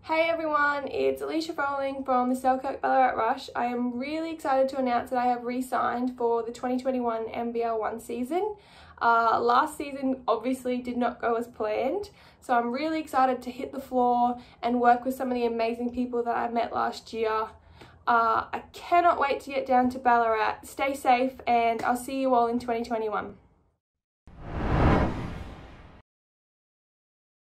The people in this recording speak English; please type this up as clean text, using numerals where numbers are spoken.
Hey everyone, it's Alicia Froling from the Selkirk Ballarat Rush. I am really excited to announce that I have re-signed for the 2021 NBL1 season. Last season obviously did not go as planned, so I'm really excited to hit the floor and work with some of the amazing people that I met last year. I cannot wait to get down to Ballarat. Stay safe and I'll see you all in 2021.